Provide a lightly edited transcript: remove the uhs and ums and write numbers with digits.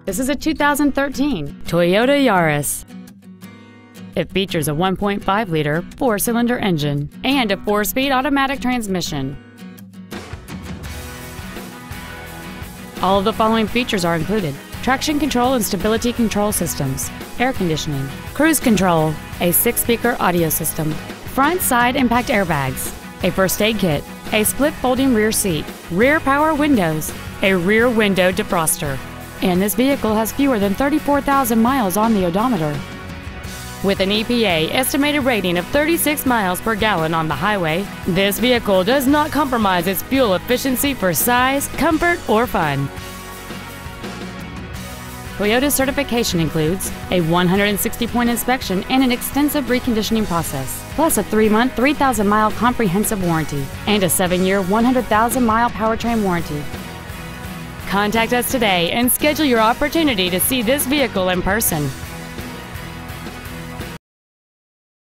This is a 2013 Toyota Yaris. It features a 1.5-liter four-cylinder engine and a 4-speed automatic transmission. All of the following features are included: traction control and stability control systems, air conditioning, cruise control, a 6-speaker audio system, front side impact airbags, a first aid kit, a split folding rear seat, rear power windows, a rear window defroster, and this vehicle has fewer than 34,000 miles on the odometer. With an EPA estimated rating of 36 miles per gallon on the highway, this vehicle does not compromise its fuel efficiency for size, comfort, or fun. Toyota's certification includes a 160-point inspection and an extensive reconditioning process, plus a 3-month, 3,000-mile comprehensive warranty and a 7-year, 100,000-mile powertrain warranty. Contact us today and schedule your opportunity to see this vehicle in person.